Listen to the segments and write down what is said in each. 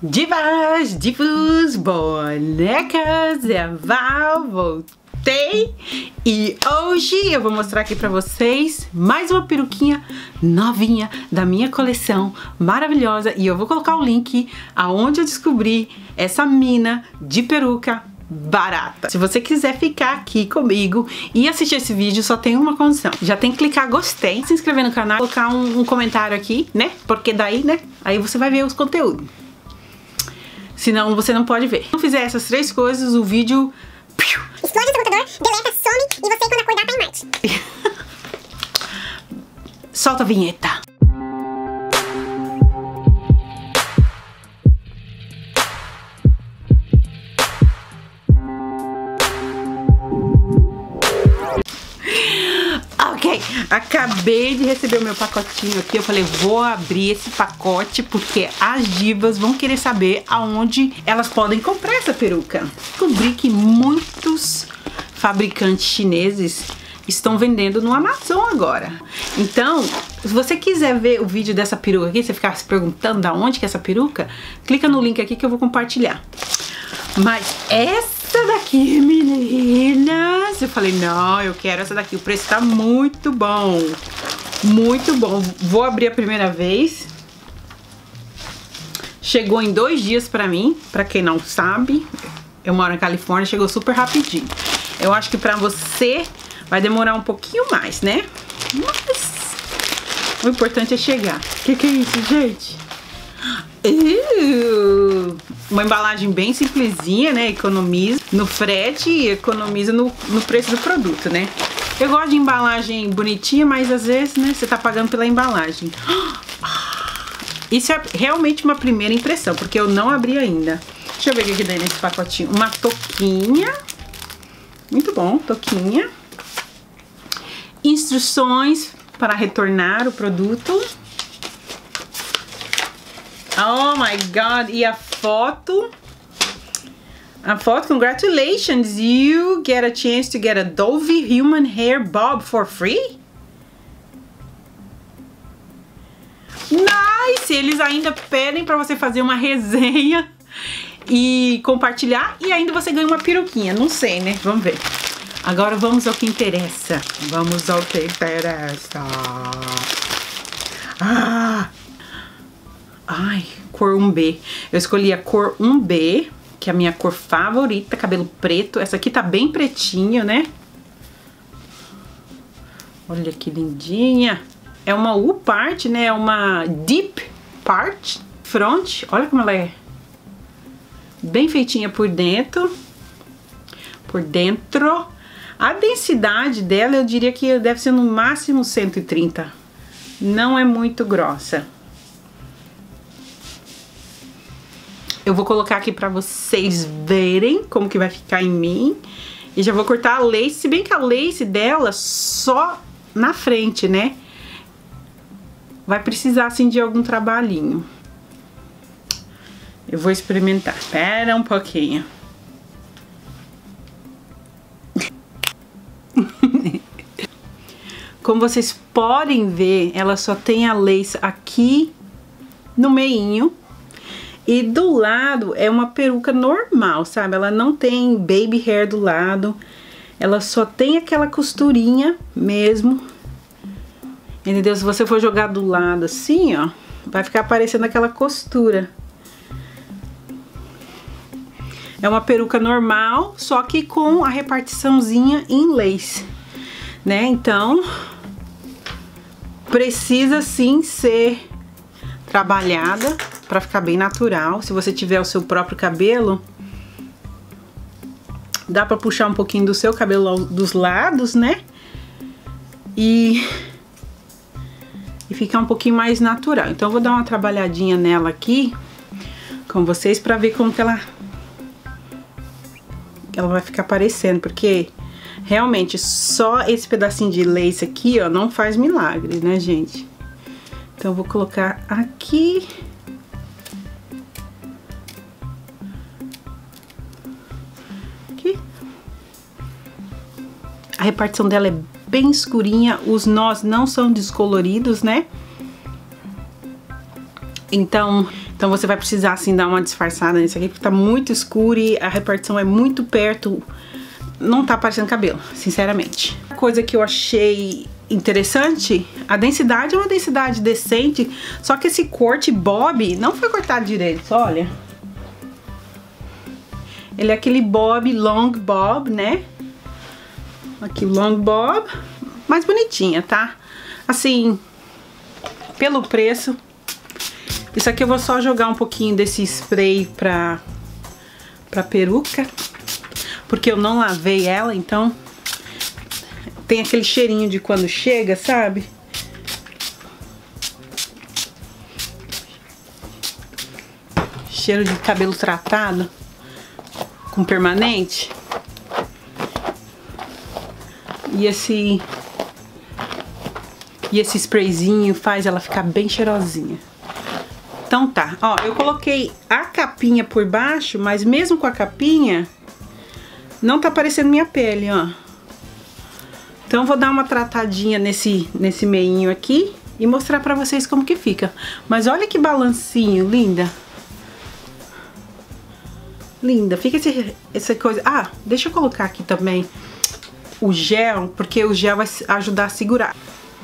Divas, divos, bonecas, é a Val, voltei e hoje eu vou mostrar aqui pra vocês mais uma peruquinha novinha da minha coleção maravilhosa e eu vou colocar o link aonde eu descobri essa mina de peruca barata. Se você quiser ficar aqui comigo e assistir esse vídeo, só tem uma condição. Já tem que clicar gostei, se inscrever no canal, colocar um comentário aqui, né? Porque daí, né? Aí você vai ver os conteúdos. Senão você não pode ver. Se não fizer essas três coisas, o vídeo explode o seu computador, deleta, some e você quando acordar tá em Marte. Solta a vinheta. Ok, acabei de receber o meu pacotinho aqui. Eu falei, vou abrir esse pacote porque as divas vão querer saber aonde elas podem comprar essa peruca. Descobri que muitos fabricantes chineses estão vendendo no Amazon agora. Então, se você quiser ver o vídeo dessa peruca aqui, você ficar se perguntando da onde que é essa peruca, clica no link aqui que eu vou compartilhar. Mas essa daqui, meninas, eu falei, não, eu quero essa daqui. O preço tá muito bom. Muito bom. Vou abrir a primeira vez. Chegou em 2 dias pra mim. Pra quem não sabe, eu moro na Califórnia, chegou super rapidinho. Eu acho que pra você vai demorar um pouquinho mais, né? Mas o importante é chegar. Que é isso, gente? Uma embalagem bem simplesinha, né? Economiza no frete e economiza no preço do produto, né? Eu gosto de embalagem bonitinha, mas às vezes, né, você tá pagando pela embalagem. Isso é realmente uma primeira impressão, porque eu não abri ainda. Deixa eu ver o que tem nesse pacotinho. Uma touquinha. Muito bom, touquinha. Instruções para retornar o produto. Oh my god, e a foto? A foto, congratulations, you get a chance to get a Dove Human Hair Bob for free? Nice! Eles ainda pedem pra você fazer uma resenha e compartilhar e ainda você ganha uma peruquinha, não sei, né? Vamos ver. Agora vamos ao que interessa. Vamos ao que interessa. Ai, cor 1B. Eu escolhi a cor 1B, que é a minha cor favorita, cabelo preto. Essa aqui tá bem pretinho, né? Olha que lindinha. É uma U-part, né? É uma deep part front. Olha como ela é bem feitinha por dentro. Por dentro. A densidade dela, eu diria que deve ser no máximo 130. Não é muito grossa. Eu vou colocar aqui pra vocês verem como que vai ficar em mim. E já vou cortar a lace, se bem que a lace dela só na frente, né? Vai precisar, assim, de algum trabalhinho. Eu vou experimentar. Espera um pouquinho. Como vocês podem ver, ela só tem a lace aqui no meinho. E do lado é uma peruca normal, sabe? Ela não tem baby hair do lado. Ela só tem aquela costurinha mesmo. Entendeu? Se você for jogar do lado assim, ó, vai ficar aparecendo aquela costura. É uma peruca normal, só que com a repartiçãozinha em lace, né? Então, precisa sim ser trabalhada pra ficar bem natural. Se você tiver o seu próprio cabelo, dá pra puxar um pouquinho do seu cabelo dos lados, né? E ficar um pouquinho mais natural. Então eu vou dar uma trabalhadinha nela aqui com vocês pra ver como que ela vai ficar aparecendo, porque realmente só esse pedacinho de lace aqui, ó, não faz milagre, né, gente? Então eu vou colocar aqui. Aqui. A repartição dela é bem escurinha, os nós não são descoloridos, né? Então Então você vai precisar assim dar uma disfarçada nesse aqui, porque tá muito escuro e a repartição é muito perto. Não tá parecendo cabelo, sinceramente. A coisa que eu achei interessante, a densidade é uma densidade decente, só que esse corte bob não foi cortado direito, olha. Ele é aquele bob, long bob, né? Aqui, long bob, mais bonitinha, tá? Assim, pelo preço. Isso aqui eu vou só jogar um pouquinho desse spray pra peruca, porque eu não lavei ela, então tem aquele cheirinho de quando chega, sabe? Cheiro de cabelo tratado com permanente. E esse sprayzinho faz ela ficar bem cheirosinha. Então tá, ó, eu coloquei a capinha por baixo, mas mesmo com a capinha, não tá aparecendo minha pele, ó. Então eu vou dar uma tratadinha nesse meinho aqui e mostrar pra vocês como que fica. Mas olha que balancinho, linda. Linda, fica essa coisa... Ah, deixa eu colocar aqui também o gel, porque o gel vai ajudar a segurar.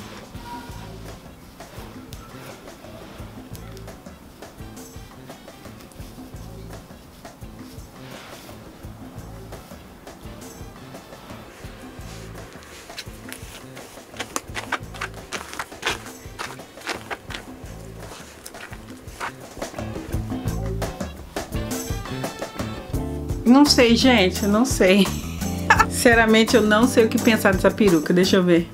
Não sei, gente, eu não sei. Sinceramente, eu não sei o que pensar dessa peruca. Deixa eu ver.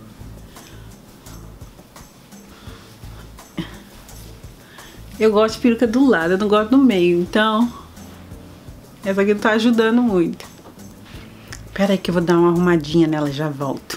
Eu gosto de peruca do lado, eu não gosto do meio, então essa aqui não tá ajudando muito. Pera aí que eu vou dar uma arrumadinha nela e já volto.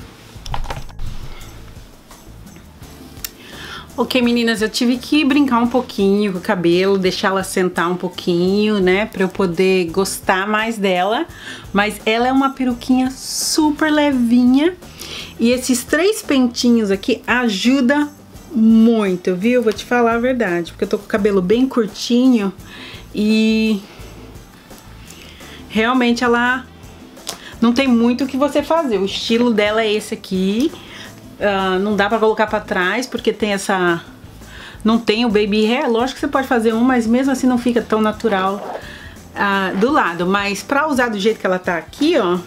Ok, meninas, eu tive que brincar um pouquinho com o cabelo, deixar ela sentar um pouquinho, né, pra eu poder gostar mais dela. Mas ela é uma peruquinha super levinha e esses 3 pentinhos aqui ajudam muito, viu? Vou te falar a verdade, porque eu tô com o cabelo bem curtinho e realmente ela não tem muito o que você fazer. O estilo dela é esse aqui. Não dá pra colocar pra trás, porque tem essa... Não tem o baby hair. Lógico que você pode fazer um, mas mesmo assim não fica tão natural do lado. Mas pra usar do jeito que ela tá aqui, ó...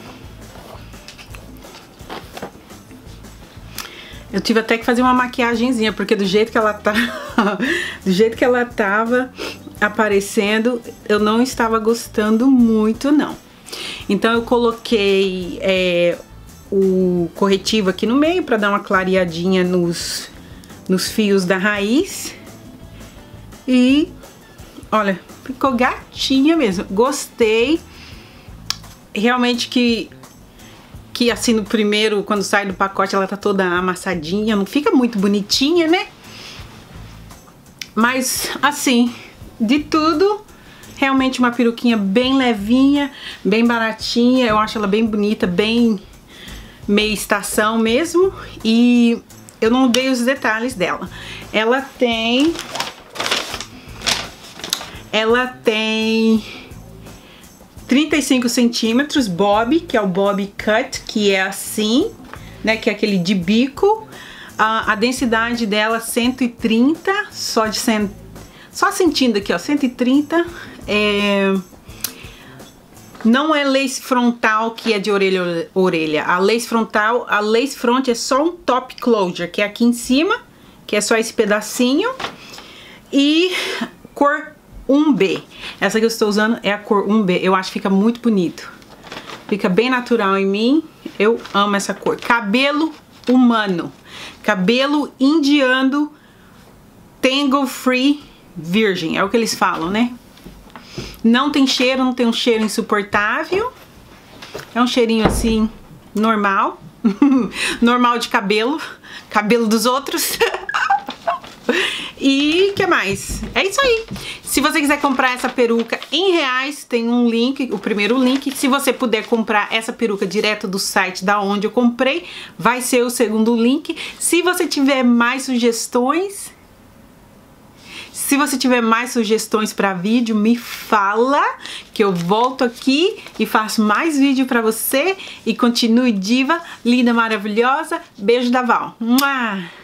Eu tive até que fazer uma maquiagenzinha, porque do jeito que ela tá... do jeito que ela tava aparecendo, eu não estava gostando muito, não. Então eu coloquei... o corretivo aqui no meio para dar uma clareadinha nos fios da raiz. E olha, ficou gatinha mesmo. Gostei. Realmente que assim no primeiro, quando sai do pacote, ela tá toda amassadinha, não fica muito bonitinha, né? Mas assim, de tudo, realmente uma peruquinha bem levinha, bem baratinha. Eu acho ela bem bonita, bem meia estação mesmo. E eu não dei os detalhes dela. Ela tem 35 centímetros bob, que é o bob cut, que é assim, né, que é aquele de bico. A densidade dela 130, só sentindo aqui, ó, 130. Não é lace frontal, que é de orelha a orelha. A lace frontal, a lace front é só um top closure, que é aqui em cima, que é só esse pedacinho. E cor 1B. Essa que eu estou usando é a cor 1B. Eu acho que fica muito bonito. Fica bem natural em mim. Eu amo essa cor. Cabelo humano. Cabelo indiano, tangle free virgin. É o que eles falam, né? Não tem cheiro, não tem um cheiro insuportável. É um cheirinho assim, normal. Normal de cabelo. Cabelo dos outros. E que mais? É isso aí. Se você quiser comprar essa peruca em reais, tem um link, o primeiro link. Se você puder comprar essa peruca direto do site da onde eu comprei, vai ser o segundo link. Se você tiver mais sugestões, Se você tiver mais sugestões para vídeo, me fala que eu volto aqui e faço mais vídeo para você. E continue diva, linda, maravilhosa. Beijo da Val. Mua!